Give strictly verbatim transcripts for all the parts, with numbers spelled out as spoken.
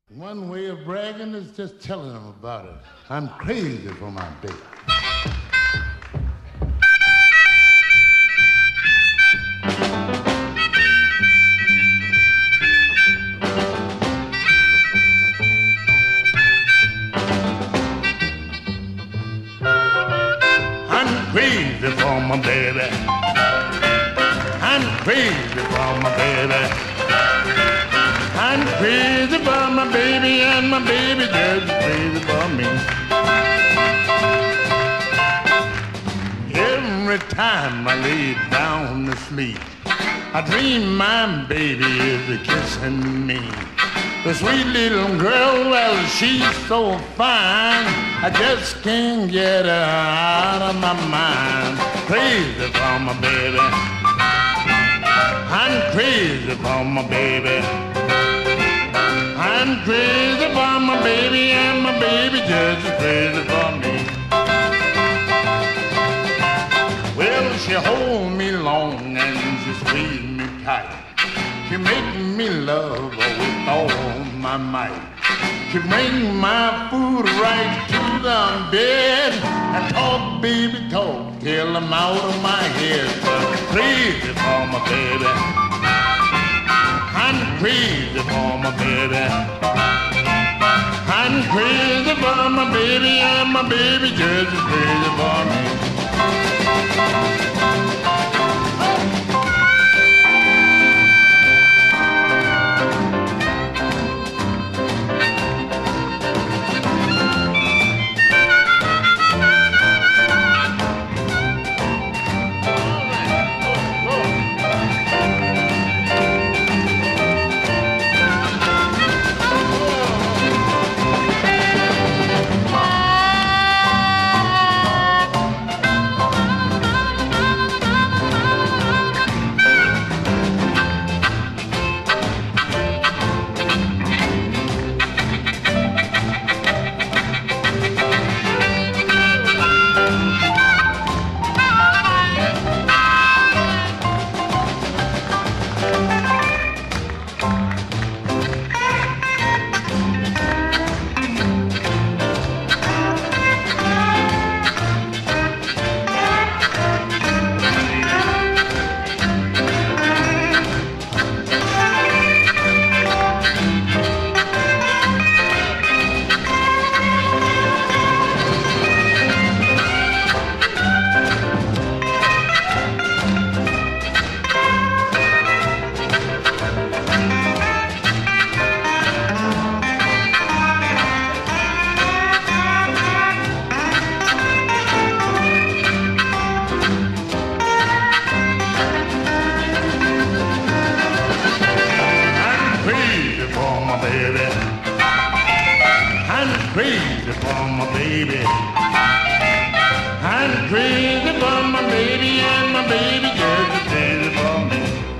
One way of bragging is just telling them about it. I'm crazy for my baby. I'm crazy for my baby. I'm crazy for my baby. I'm crazy for my baby, and my baby just crazy for me. Every time I lay down to sleep, I dream my baby is kissing me. The sweet little girl, well, she's so fine, I just can't get her out of my mind. Crazy for my baby. I'm crazy for my baby. I'm crazy for my baby, and my baby just as crazy for me. Well, she hold me long and she squeeze me tight. She make me love her with all my might. She bring my food right to the bed and talk, baby, talk till I'm out of my head. Crazy for my baby. I'm crazy for my baby. I'm crazy for my baby, and my baby just as crazy for me. Crazy for my baby. I'm crazy for my baby, and my baby just as crazy for me.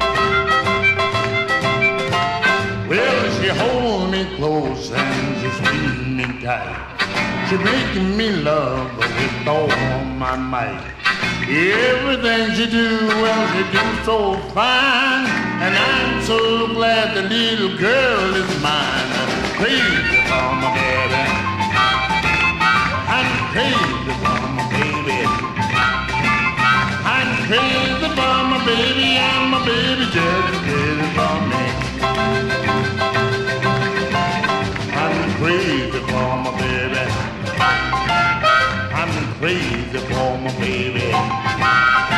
Well, she hold me close and she squeeze me tight. She making me love her with all my might. Everything she do, well, she do so fine, and I'm so glad the little girl is mine. Crazy for my baby. I'm crazy for my baby. I'm crazy for my baby, and my baby just as crazy for me. I'm crazy for my baby. I'm crazy for my baby.